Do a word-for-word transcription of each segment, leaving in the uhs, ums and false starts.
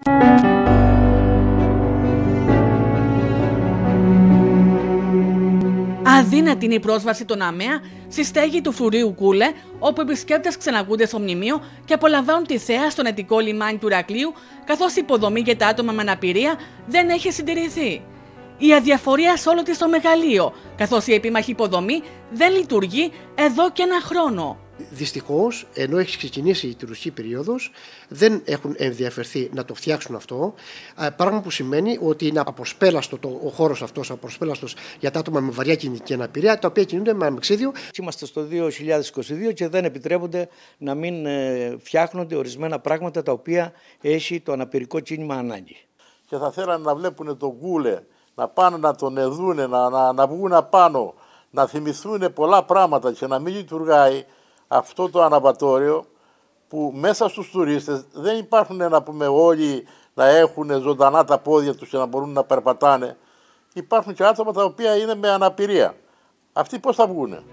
Αδύνατη είναι η πρόσβαση των ΑΜΕΑ στη στέγη του Φρουρίου Κούλε, όπου οι επισκέπτες ξεναγούνται στο μνημείο και απολαμβάνουν τη θέα στο νετικό λιμάνι του Ηρακλείου, καθώς η υποδομή για τα άτομα με αναπηρία δεν έχει συντηρηθεί. Η αδιαφορία σε όλο της το μεγαλείο, καθώς η επίμαχη υποδομή δεν λειτουργεί εδώ και ένα χρόνο. Δυστυχώς, ενώ έχει ξεκινήσει η τουριστική περίοδος, δεν έχουν ενδιαφερθεί να το φτιάξουν αυτό. Πράγμα που σημαίνει ότι είναι αποσπέλαστο το, ο χώρος αυτός, αποσπέλαστος για τα άτομα με βαριά κινητική αναπηρία, τα οποία κινούνται με αμεξίδιο. Είμαστε στο δύο χιλιάδες είκοσι δύο και δεν επιτρέπονται να μην φτιάχνονται ορισμένα πράγματα τα οποία έχει το αναπηρικό κίνημα ανάγκη. Και θα θέλανε να βλέπουν τον Κούλε, να πάνε να τον εδούνε, να, να, να βγουν απάνω, να θυμηθούν πολλά πράγματα και να μην λειτουργάει αυτό το αναβατόριο που μέσα στους τουρίστες δεν υπάρχουν να πούμε όλοι να έχουν ζωντανά τα πόδια τους και να μπορούν να περπατάνε. Υπάρχουν και άτομα τα οποία είναι με αναπηρία. Αυτοί πώς θα βγουνε?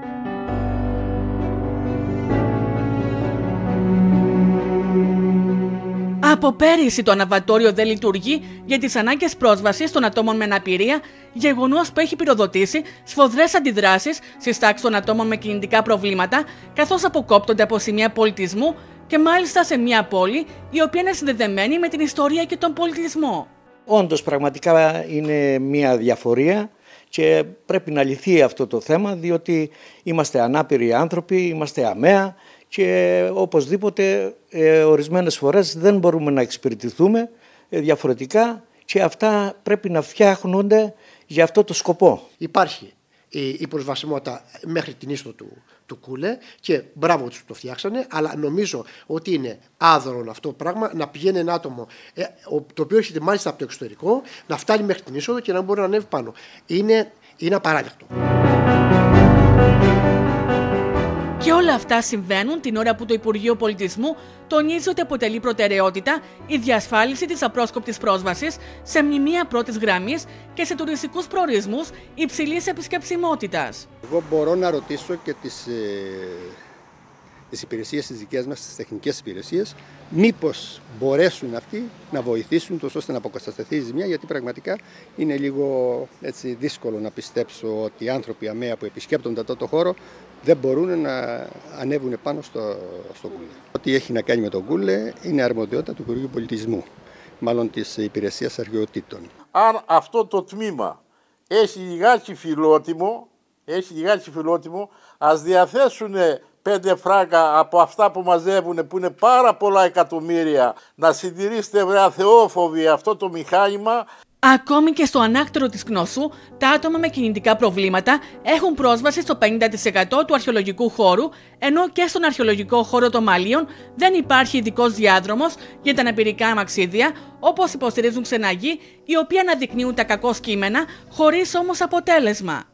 Από πέρυσι το αναβατόριο δεν λειτουργεί για τις ανάγκες πρόσβασης των ατόμων με αναπηρία, γεγονός που έχει πυροδοτήσει σφοδρές αντιδράσεις στις τάξεις των ατόμων με κινητικά προβλήματα, καθώς αποκόπτονται από σημεία πολιτισμού και μάλιστα σε μια πόλη η οποία είναι συνδεδεμένη με την ιστορία και τον πολιτισμό. Όντως πραγματικά είναι μια διαφορία και πρέπει να λυθεί αυτό το θέμα, διότι είμαστε ανάπηροι άνθρωποι, είμαστε ΑΜΕΑ και οπωσδήποτε ε, ορισμένες φορές δεν μπορούμε να εξυπηρετηθούμε ε, διαφορετικά και αυτά πρέπει να φτιάχνονται για αυτό το σκοπό. Υπάρχει η, η προσβασιμότητα μέχρι την ίστο του, του Κούλε και μπράβο τους που το φτιάξανε, αλλά νομίζω ότι είναι άδωρο αυτό το πράγμα να πηγαίνει ένα άτομο ε, το οποίο έρχεται μάλιστα από το εξωτερικό, να φτάνει μέχρι την είσοδο και να μπορεί να ανέβει πάνω. Είναι, είναι απαράδεκτο. Και όλα αυτά συμβαίνουν την ώρα που το Υπουργείο Πολιτισμού τονίζει ότι αποτελεί προτεραιότητα η διασφάλιση της απρόσκοπτης πρόσβασης σε μνημεία πρώτης γραμμής και σε τουριστικούς προορισμούς υψηλής επισκεψιμότητας. Εγώ μπορώ να ρωτήσω και τις, ε, τις υπηρεσίες τις δικές μας, τις τεχνικές υπηρεσίες, μήπως μπορέσουν αυτοί να βοηθήσουν τόσο ώστε να αποκατασταθεί η ζημιά, γιατί πραγματικά είναι λίγο έτσι, δύσκολο να πιστέψω ότι οι άνθρωποι ΑΜΕΑ που επισκέπτονται αυτό το χώρο δεν μπορούν να ανέβουν πάνω στο, στο Κούλε. Ό,τι έχει να κάνει με τον Κούλε είναι αρμοδιότητα του Υπουργείου Πολιτισμού, μάλλον της Υπηρεσίας Αρχαιοτήτων. Αν αυτό το τμήμα έχει λιγάκι φιλότιμο, έχει λιγάκι φιλότιμο, ας διαθέσουν πέντε φράγκα από αυτά που μαζεύουν, που είναι πάρα πολλά εκατομμύρια, να συντηρήσετε βρε αθεόφοβοι αυτό το μηχάνημα. Ακόμη και στο ανάκτερο της Κνωσού, τα άτομα με κινητικά προβλήματα έχουν πρόσβαση στο πενήντα τοις εκατό του αρχαιολογικού χώρου, ενώ και στον αρχαιολογικό χώρο των Μαλίων δεν υπάρχει ειδικός διάδρομος για τα αναπηρικά αμαξίδια, όπως υποστηρίζουν ξεναγοί, οι οποίοι αναδεικνύουν τα κακό κείμενα, χωρίς όμως αποτέλεσμα.